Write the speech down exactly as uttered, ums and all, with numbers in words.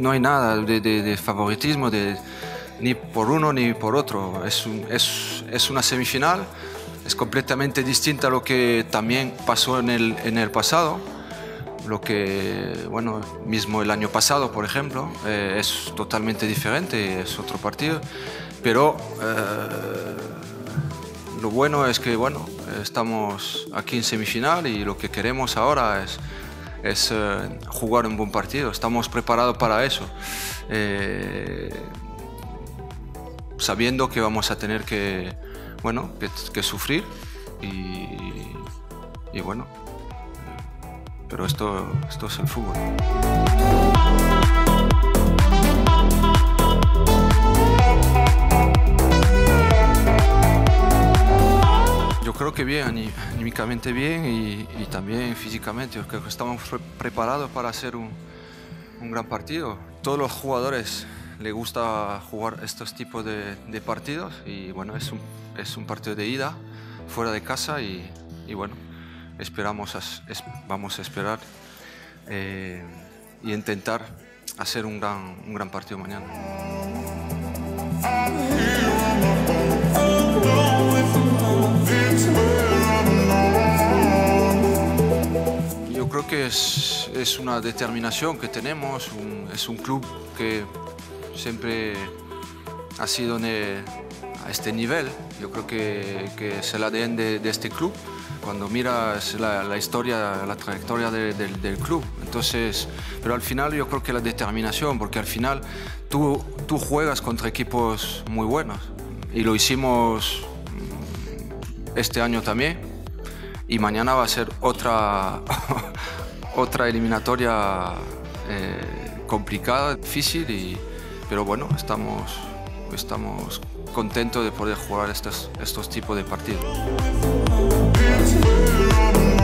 no hay nada de, de, de favoritismo de, ni por uno ni por otro. Es, un, es, es una semifinal, es completamente distinta a lo que también pasó en el, en el pasado. Lo que, bueno, mismo el año pasado, por ejemplo, eh, es totalmente diferente, es otro partido. Pero eh, lo bueno es que, bueno, estamos aquí en semifinal y lo que queremos ahora es, es eh, jugar un buen partido. Estamos preparados para eso, eh, sabiendo que vamos a tener que, bueno, que, que sufrir y, y bueno, pero esto, esto es el fútbol. Yo creo que bien, anímicamente bien y, y también físicamente. Yo creo que estamos pre preparados para hacer un, un gran partido. Todos los jugadores les gusta jugar estos tipos de, de partidos y bueno, es un, es un partido de ida fuera de casa y, y bueno, esperamos, es, vamos a esperar eh, y intentar hacer un gran, un gran partido mañana. Yo creo que es, es una determinación que tenemos, un, es un club que siempre ha sido ne, a este nivel. Yo creo que, que es el A D N de, de este club. Cuando miras la, la historia, la trayectoria de, de, del club. Entonces, pero al final yo creo que la determinación, porque al final tú, tú juegas contra equipos muy buenos y lo hicimos este año también y mañana va a ser otra, otra eliminatoria eh, complicada, difícil, y, pero bueno, estamos, estamos contentos de poder jugar estos, estos tipos de partidos.